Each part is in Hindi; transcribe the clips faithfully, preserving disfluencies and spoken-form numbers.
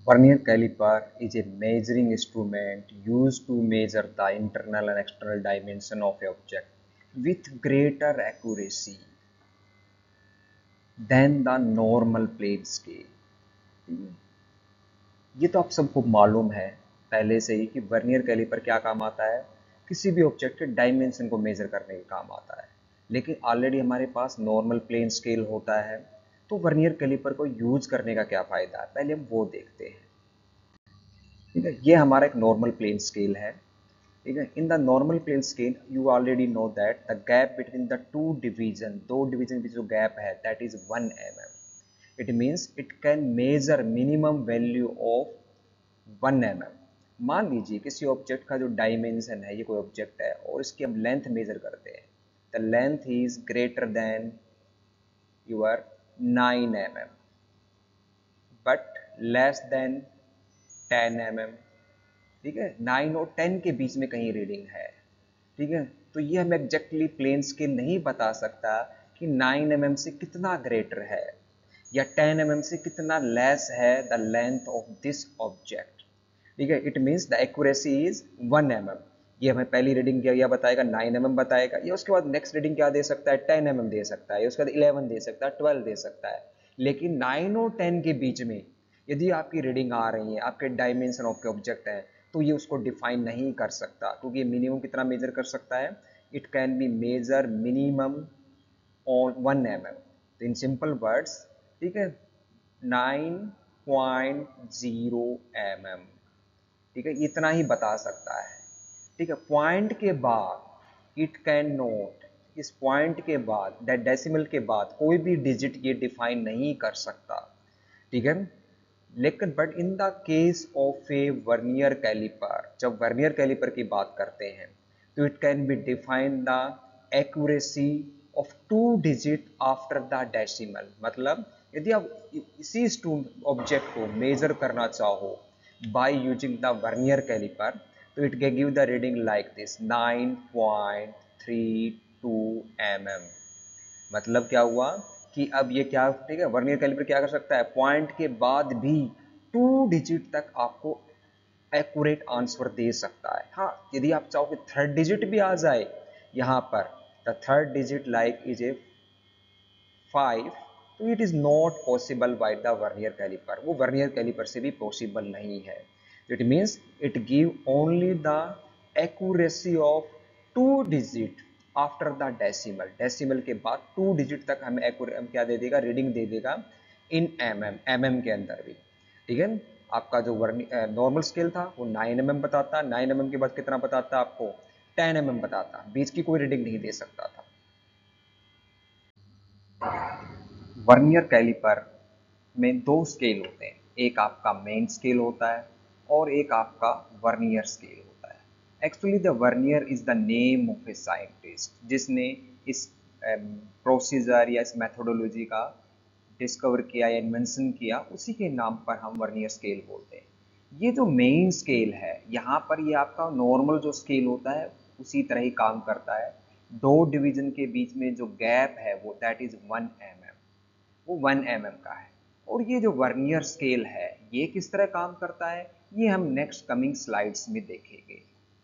Vernier caliper is a measuring instrument used to measure the internal and external dimension of a object with greater accuracy than the normal plane scale. ये तो आप सबको मालूम है पहले से ही कि वर्नियर कैलिपर क्या काम आता है, किसी भी ऑब्जेक्ट के डायमेंशन को मेजर करने के काम आता है। लेकिन ऑलरेडी हमारे पास नॉर्मल प्लेन स्केल होता है, तो वर्नियर कैलिपर को यूज करने का क्या फायदा है, पहले हम वो देखते हैं। ठीक है, ये हमारा एक नॉर्मल प्लेन स्केल है। ठीक है, in the normal plain scale you already know that the gap between the two division, दो डिवीजन के जो गैप है that is one m m. It means it can measure minimum value of one m m. मान लीजिए किसी ऑब्जेक्ट का जो डायमेंशन है, ये कोई ऑब्जेक्ट है और इसकी हम लेंथ मेजर करते हैं, the length is greater than your nine m m but less than ten m m. ठीक है, नाइन और टेन के बीच में कहीं रीडिंग है। ठीक है, तो ये हमें एग्जैक्टली प्लेन स्केल नहीं बता सकता कि नाइन एम एम से कितना ग्रेटर है या टेन एम एम से कितना लेस है the length of this object. ठीक है, it means the accuracy is one m m. ये हमें पहली रीडिंग क्या या बताएगा, नाइन एम एम बताएगा, या उसके बाद नेक्स्ट रीडिंग क्या दे सकता है, टेन एम एम दे सकता है, या उसके बाद इलेवन दे सकता है, ट्वेल्व दे सकता है। लेकिन नाइन और टेन के बीच में यदि आपकी रीडिंग आ रही है, आपके डायमेंशन ऑफ के ऑब्जेक्ट है, तो ये उसको डिफाइन नहीं कर सकता, क्योंकि मिनिमम कितना मेजर कर सकता है, it can be measure minimum on one m m. तो इन सिंपल वर्ड्स, ठीक है, nine point zero m m. ठीक है, इतना ही बता सकता है। ठीक है, पॉइंट के बाद इट कैन नोट, इस पॉइंट के बाद दैट डेसिमल के बाद कोई भी डिजिट ये डिफाइन नहीं कर सकता। ठीक है, लेकिन but in the case of a vernier caliper, जब वर्नियर कैलिपर की बात करते हैं तो it can be define the accuracy of two digit after the decimal. मतलब यदि आप इसी ऑब्जेक्ट को मेजर करना चाहो by using the vernier caliper, तो it can give the reading like this nine point three two m m. मतलब क्या हुआ कि अब ये क्या, ठीक है, वर्नियर कैलिपर क्या कर सकता है, पॉइंट के बाद भी टू डिजिट तक आपको एक्यूरेट आंसर दे सकता है। हाँ, यदि आप चाहो कि थर्ड डिजिट भी आ जाए यहाँ पर, the third digit like is a five, तो it is not possible by the vernier caliper, वो वर्नियर कैलिपर से भी पॉसिबल नहीं है। It means it give only the accuracy of two digit after the decimal, decimal के बाद टू डिजिट तक हमें हम क्या दे देगा, रीडिंग दे देगा in m m, m m के अंदर भी। ठीक है, आपका जो नॉर्मल स्केल था वो नाइन एम एम बताता, नाइन एम एम के बाद कितना बताता आपको, टेन एम एम बताता, बीच की कोई रीडिंग नहीं दे सकता था। वर्नियर कैलिपर में दो स्केल होते हैं, एक आपका मेन स्केल होता है और एक आपका वर्नियर स्केल होता है। Actually the vernier is the name of a scientist जिसने इस प्रोसीजर या इस मेथोडोलॉजी का डिस्कवर किया या इन्वेंशन किया, उसी के नाम पर हम वर्नियर स्केल बोलते हैं। ये जो मेन स्केल है यहाँ पर, ये आपका नॉर्मल जो स्केल होता है उसी तरह ही काम करता है। दो डिवीजन के बीच में जो गैप है वो that is one m m, वो वन एम एम का है। और ये जो वर्नियर स्केल है ये किस तरह काम करता है, ये हम नेक्स्ट कमिंग स्लाइड्स में देखेंगे।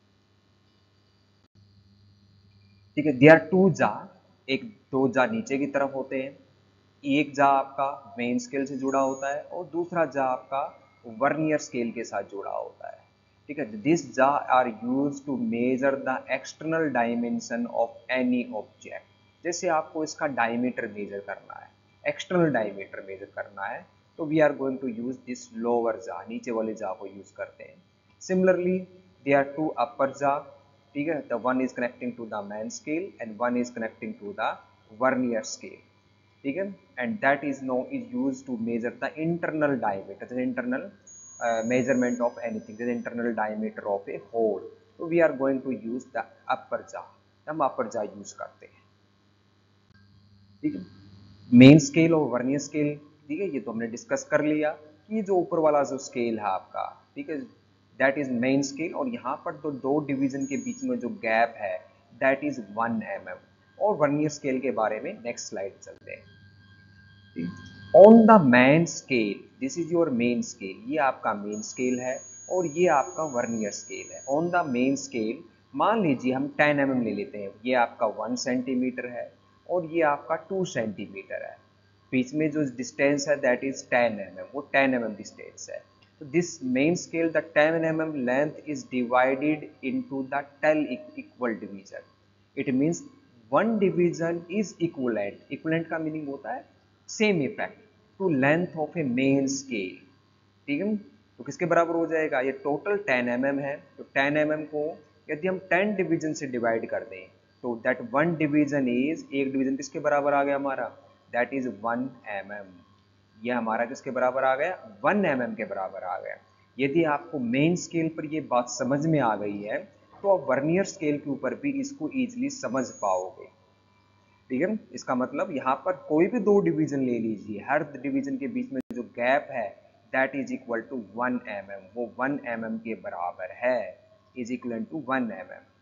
ठीक है, देयर टू जा, एक दो जा नीचे की तरफ होते हैं, एक जा आपका मेन स्केल से जुड़ा होता है और दूसरा जा आपका वर्नियर स्केल के साथ जुड़ा होता है। ठीक है, this jaw are use to measure the external dimension of any object. जैसे आपको इसका डायमीटर मेजर करना है, एक्सटर्नल डायमीटर मेजर करना है, तो we are going to use this lower jaw, नीचे वाले जा को यूज करते हैं। Similarly they are two upper jaw, ठीक है, the one is connecting to the main scale and one is connecting to the vernier scale. ठीक है, and that is no is use to measure the internal diameter, internal measurement of anything, internal diameter of a hole. तो we are going to use the upper jaw, हम अपर जा यूज करते हैं। ठीक है, मेन स्केल और वर्नियर स्केल, ठीक है, ये तो हमने डिस्कस कर लिया कि जो ऊपर वाला जो स्केल है आपका, ठीक है, दैट इज मेन स्केल, और यहाँ पर तो दो डिवीजन के बीच में जो गैप है that is one m m. और वर्नियर स्केल के बारे में नेक्स्ट स्लाइड चलते हैं। On the main scale, this is your main scale, ये आपका मेन स्केल है और ये आपका वर्नियर स्केल है। ऑन द मेन स्केल मान लीजिए हम टेन एम एम ले लेते हैं, ये आपका वन सेंटीमीटर है और ये आपका टू सेंटीमीटर है, बीच में जो डिस्टेंस है that is ten m m, वो टेन एम एम डिस्टेंस है। तो this main scale the ten m m length is divided into the ten equal division. It means one division is equivalent, equivalent का मीनिंग होता है same effect to length of a main scale. ठीक है, तो किसके बराबर हो जाएगा, ये टोटल टेन एम एम है, तो टेन एम एम को यदि हम टेन डिवीजन से डिवाइड कर दें तो दैट वन डिवीजन इज, एक डिवीजन किसके बराबर आ गया हमारा, that is one m m. ये हमारा किसके बराबर आ गया, वन एम एम के बराबर आ गया। यदि आपको मेन स्केल पर ये बात समझ में आ गई है तो आप वर्नियर स्केल के ऊपर भी इसको इजीली समझ पाओगे। ठीक है, इसका मतलब यहाँ पर कोई भी दो डिवीजन ले लीजिए, हर डिवीजन के बीच में जो गैप है that is equal to one m m, वो वन एम एम के बराबर है, is equal to one m m.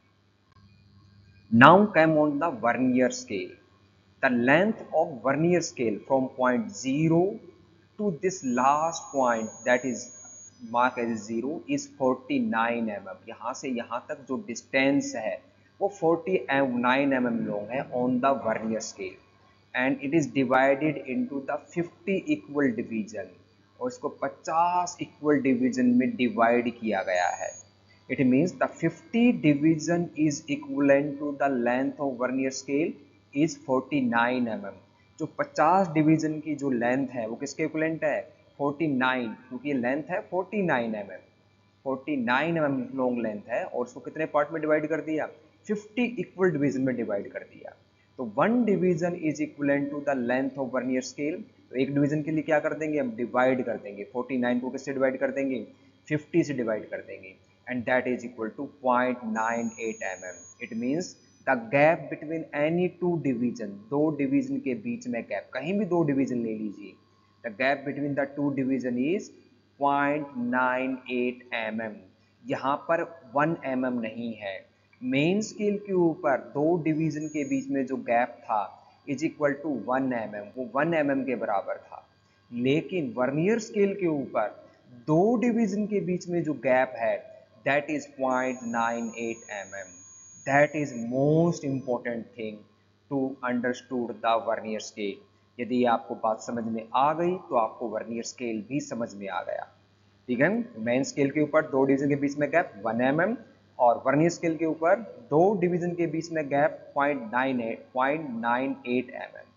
Now come on the vernier scale. The length of vernier scale from point zero to this last point that is mark as zero is forty nine m m. यहाँ से यहाँ तक जो डिस्टेंस है वो forty nine m m long है on the vernier scale, and it is divided into the fifty equal division, और इसको पचास इक्वल डिवीजन में डिवाइड किया गया है। It means the fifty division is equivalent to the length of vernier scale is forty nine m m. जो पचास डिवीजन की जो लेंथ है वो किसके इक्विवेलेंट है, फोर्टी नाइन, क्योंकि ये लेंथ है forty nine m m, forty nine m m long length है और उसको कितने पार्ट में डिवाइड कर दिया, फिफ्टी इक्वल डिवीजन में डिवाइड कर दिया। तो one division is equivalent to the length of vernier scale. तो एक डिवीजन के लिए क्या कर देंगे, हम डिवाइड कर देंगे, फोर्टी नाइन को किससे डिवाइड कर देंगे, फिफ्टी से डिवाइड कर देंगे, and that is equal to zero point nine eight m m. It means the gap between any two division, दो डिवीजन के बीच में गैप, कहीं भी दो डिवीजन ले लीजिए, the gap between the two division is zero point nine eight m m. यहाँ पर वन एम एम नहीं है, मेन स्केल के ऊपर दो डिवीजन के बीच में जो गैप था is equal to one m m, वो वन एम एम के बराबर था। लेकिन वर्नियर स्केल के ऊपर दो डिवीजन के बीच में जो गैप है that is zero point nine eight m m. That is most important thing to understood the vernier scale। यदि आपको बात समझ में आ गई तो आपको वर्नियर स्केल भी समझ में आ गया। ठीक है, मेन स्केल के ऊपर दो डिवीजन के बीच में गैप वन एम एम और वर्नियर स्केल के ऊपर दो डिवीजन के बीच में gap zero point nine eight zero point nine eight m m.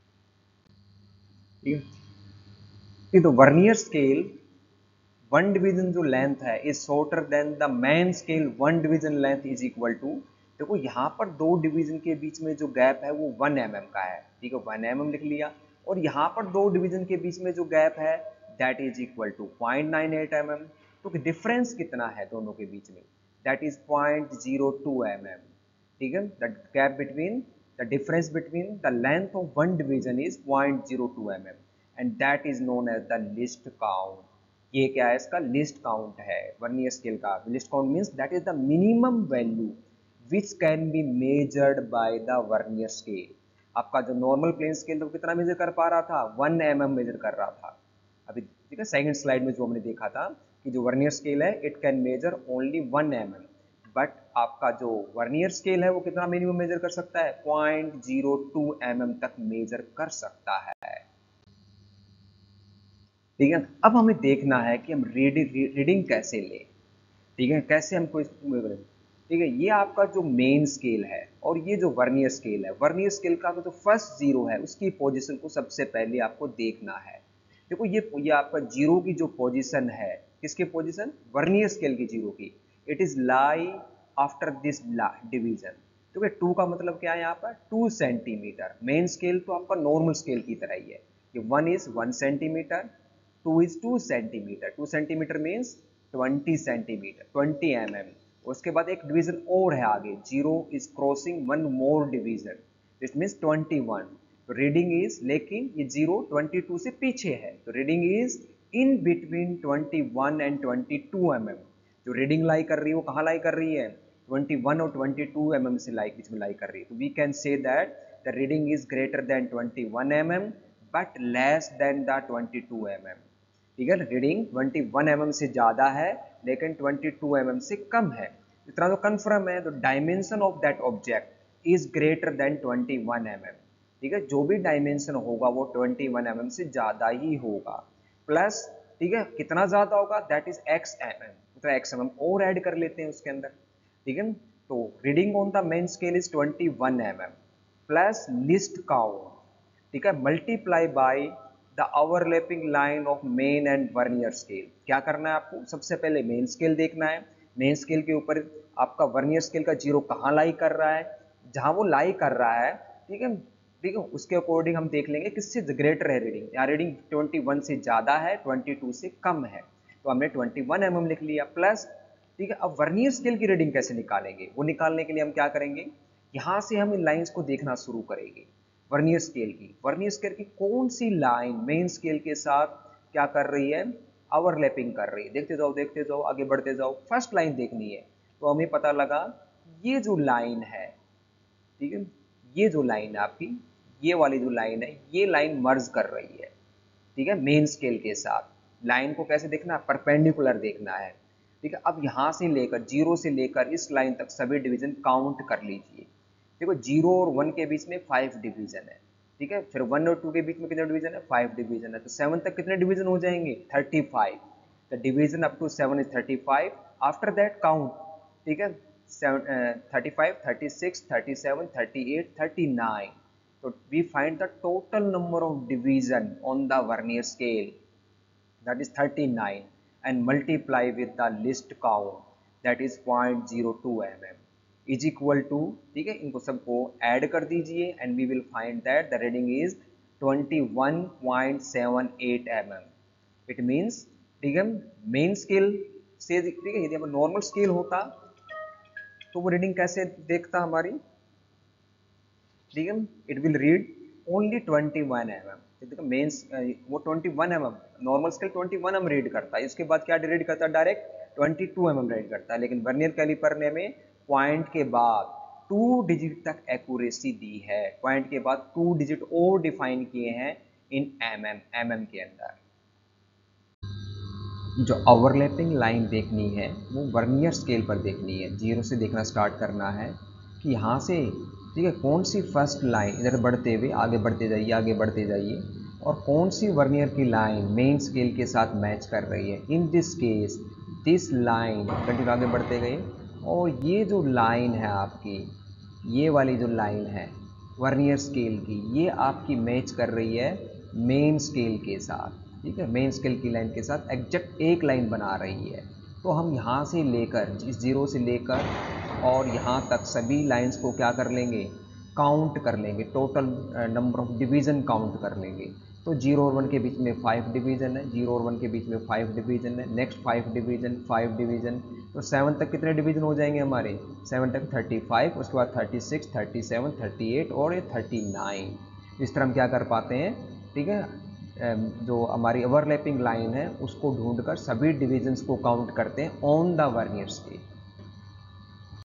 ठीक है, तो वर्नियर स्केल वन डिवीजन जो लेंथ है is shorter than the main scale, one division length is equal to, देखो यहाँ पर दो डिवीजन के बीच में जो गैप है वो वन एम एम का है। ठीक है, वन एम एम लिख लिया, और यहाँ पर दो डिवीजन के बीच में जो गैप है that is equal to zero point nine eight m m. तो डिफरेंस कितना है दोनों के बीच में, that is zero point zero two m m. ठीक है, the gap between the difference between the length of one division is zero point zero two m m, and that is known as the least count. ये क्या है, इसका लिस्ट काउंट है वर्नियर स्केल का। Least count means that is the minimum value which can be measured by the vernier scale. आपका जो नॉर्मल प्लेन स्केल था वो कितना मेजर कर पा रहा था, वन एम एम मेजर कर रहा था अभी। ठीक है, सेकंड स्लाइड में जो हमने देखा था कि जो वर्नियर स्केल है it can measure only one m m, but आपका जो वर्नियर स्केल है वो कितना मिनिमम मेजर कर सकता है, point zero two m m तक मेजर कर सकता है। ठीक है, अब हमें देखना है कि हम रीडिंग रीडिंग कैसे लें। ठीक है, कैसे हमको इसको, ठीक है, ये आपका जो मेन स्केल है और ये जो वर्नियर स्केल है, वर्नियर स्केल का जो फर्स्ट जीरो है उसकी पोजीशन को सबसे पहले आपको देखना है। देखो ये ये आपका जीरो की जो पोजीशन है, किसकी पोजीशन, वर्नियर स्केल की जीरो की, it is lie after this division. तो टू का मतलब क्या है यहाँ पर, टू सेंटीमीटर। मेन स्केल तो आपका नॉर्मल स्केल की तरह ही है, ये one is one centimetre, two is two centimetre, two centimetre means twenty centimetre, twenty m m. उसके बाद एक डिवीजन और है आगे, zero is crossing one more division, it means twenty one. तो रीडिंग इज, लेकिन ये जीरो ट्वेंटी टू से पीछे है, तो reading is in between twenty one and twenty two m m. जो रीडिंग लाई कर रही है वो कहाँ लाई कर रही है, ट्वेंटी वन और ट्वेंटी टू एम एम से लाई बीच में लाई कर रही है। तो we can say that the reading is greater than twenty one m m but less than the twenty two m m. ठीक है, reading twenty one m m से ज़्यादा है लेकिन ट्वेंटी टू एम एम से कम है। इतना तो कन्फर्म है, तो dimension of that object is greater than twenty one m m. ठीक है, जो भी डायमेंशन होगा वो ट्वेंटी वन एम एम से ज़्यादा ही होगा। प्लस ठीक है, कितना ज़्यादा होगा, that is x m m, तो एक्स एम एम और ऐड कर लेते हैं उसके अंदर। ठीक है, तो reading on the main scale is twenty one m m plus least count. ठीक है, multiply by the overlapping line of main and vernier scale. क्या करना है आपको, सबसे पहले मेन स्केल देखना है, मेन स्केल के ऊपर आपका वर्नियर स्केल का जीरो कहाँ लाई कर रहा है, जहां वो लाई कर रहा है। ठीक है, ठीक है, उसके अकॉर्डिंग हम देख लेंगे किससे ग्रेटर है रीडिंग। यहाँ रीडिंग ट्वेंटी वन से ज़्यादा है, ट्वेंटी टू से कम है, तो हमने ट्वेंटी वन एम एम लिख लिया प्लस। ठीक है, अब वर्नियर स्केल की रीडिंग कैसे निकालेंगे, वो निकालने के लिए हम क्या करेंगे, यहाँ से हम इन लाइंस को देखना शुरू करेंगे। वर्नियर स्केल की वर्नियर स्केल की कौन सी लाइन मेन स्केल के साथ क्या कर रही है, ओवरलैपिंग कर रही है। देखते जाओ देखते जाओ, आगे बढ़ते जाओ। फर्स्ट लाइन देखनी है, तो हमें पता लगा ये जो लाइन है, ठीक है, ये जो लाइन है आपकी, ये वाली जो लाइन है, ये लाइन मर्ज कर रही है। ठीक है, मेन स्केल के साथ लाइन को कैसे देखना है, परपेंडिकुलर देखना है। ठीक है, अब यहाँ से लेकर जीरो से लेकर इस लाइन तक सभी डिवीजन काउंट कर लीजिए। देखो जीरो और वन के बीच में फाइव डिवीजन है। ठीक है, फिर वन और टू के बीच में कितने डिवीजन है, फाइव डिवीजन है, तो सेवन तक कितने डिवीजन हो जाएंगे, thirty five. The division up to seven is thirty five. After that count. ठीक है, thirty five, thirty six, thirty seven, thirty eight, thirty nine. तो we find the total number of division on the vernier scale, that is thirty-nine, and multiply with the list count, that is zero point zero two mm, is equal to, ठीक है, इनको सबको ऐड कर दीजिए and we will find that the reading is twenty-one point seven eight mm. it means, ठीक है, मेन स्केल से, ठीक है, यदि हमारा नॉर्मल स्केल होता तो वो रीडिंग कैसे देखता हमारी, ठीक है, it will read only twenty one m m. Main वो twenty one m m, normal scale twenty one m read करता है, इसके बाद क्या रीड करता है, direct twenty two m m read करता है। लेकिन वर्नियर कैलिपर ने में पॉइंट के बाद टू डिजिट तक एक्यूरेसी दी है, पॉइंट के बाद टू डिजिट और डिफाइन किए हैं in m m m m के अंदर। जो ओवरलैपिंग लाइन देखनी है वो वर्नियर स्केल पर देखनी है, जीरो से देखना स्टार्ट करना है कि यहाँ से, ठीक है, कौन सी फर्स्ट लाइन इधर बढ़ते हुए आगे बढ़ते जाइए आगे बढ़ते जाइए, और कौन सी वर्नियर की लाइन मेन स्केल के साथ मैच कर रही है। In this case this line, continue आगे बढ़ते गए, और ये जो लाइन है आपकी, ये वाली जो लाइन है वर्नियर स्केल की, ये आपकी मैच कर रही है मेन स्केल के साथ। ठीक है, मेन स्केल की लाइन के साथ एग्जैक्ट एक लाइन बना रही है। तो हम यहाँ से लेकर, इस जीरो से लेकर और यहाँ तक सभी लाइंस को क्या कर लेंगे, काउंट कर लेंगे, total number of division count कर लेंगे। तो जीरो और वन के बीच में फाइव डिवीज़न है, जीरो और वन के बीच में फाइव डिवीज़न है, next five division, five division, तो सेवन तक कितने डिवीज़न हो जाएंगे हमारे, सेवन तक थर्टी फाइव, उसके बाद thirty six, thirty seven, thirty eight और ये थर्टी नाइन। इस तरह हम क्या कर पाते हैं, ठीक है, जो हमारी ओवरलैपिंग लाइन है उसको ढूंढकर सभी डिवीजन्स को काउंट करते हैं ऑन द वर्नियर स्केल।